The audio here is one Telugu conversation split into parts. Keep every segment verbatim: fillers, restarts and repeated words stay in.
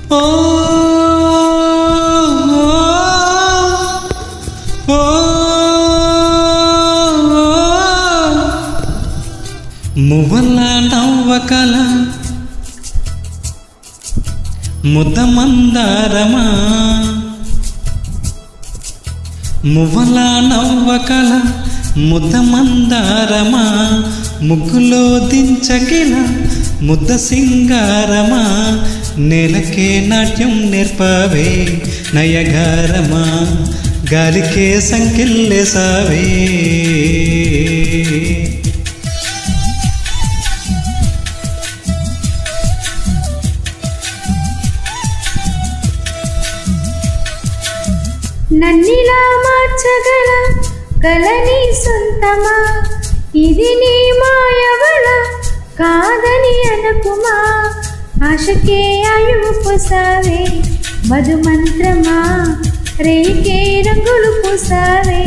ఓ ఓ మువ్వల నవ్వకల ముద్ద మందారమా మువ్వల నవ్వకల ముద్ద మందారమా ముగ్గులో దించకిల ముద్ద సింగారమా నేలకే నాట్యం నేర్పవే నయగారమా గాలికే సంకిల్లేసావే నన్నిలా మార్చగల కలని సొంతమా ఇది నీ మాయవళ కాదని అనకుమా ఆశకే ఆయువు పోసావే మధు మంత్రమా రేకే రంగులు పోసావే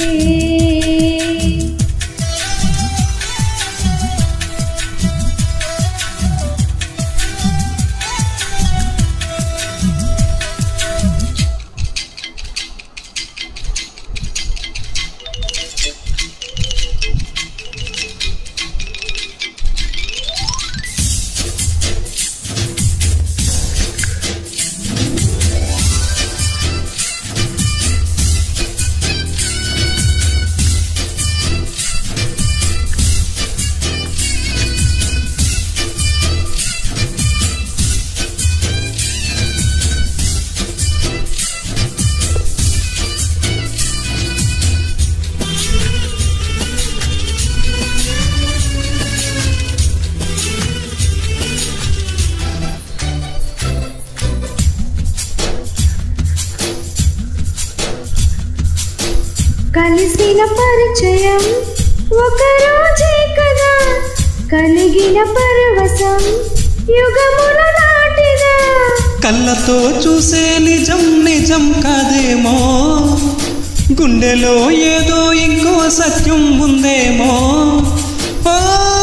కలిసిన పరిచయం ఒక రోజే కదా కలిగిన పరవశం యుగముల నాటిదా కళ్ళతో చూసే నిజం నిజం కాదేమో గుండెలో ఏదో ఇంకో సత్యం ఉందేమో ఓ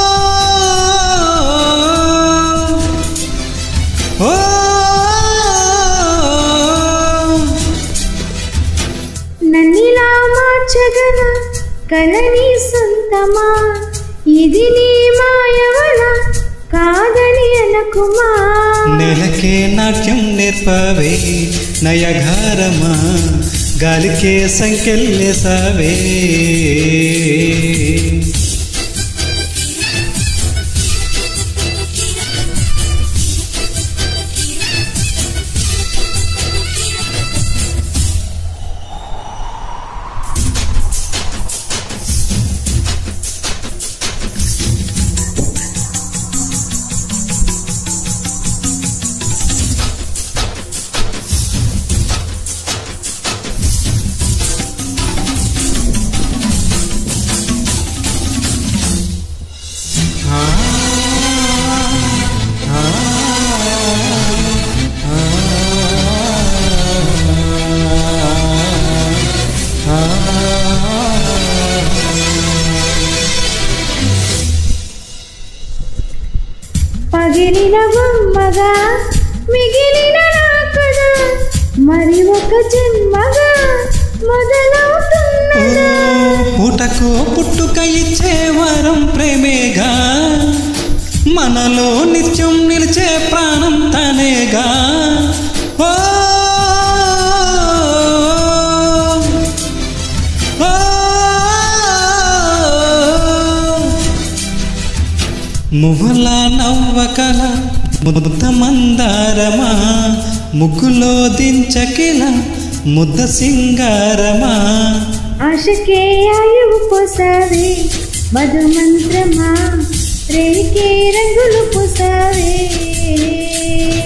ఓ నన్నిలా మార్చగల కలని సొంతమా ఇది నీ మాయవళ కాదని అనకుమా నెలకే నాట్యం నేర్పవే నయగారమా గాలికే సంకెళ్ళేసావే పగిలిన బొమ్మగా మిగిలిన నా కదా మరి ఒక జన్మగా మొదలవుతున్నదా పుటకు పుట్టుక ఇచ్చే వరం ప్రేమేగా మనలో నిత్యం నిలిచే ప్రాణం తనేగా ఓ మువ్వల నవ్వకల ముద్ద మందారమా ముగ్గులో దించకిల ముద్ద సింగారమా ఆశకే ఆయువు పోసావే మధు మంత్రమా రేకే రంగులు పోసావే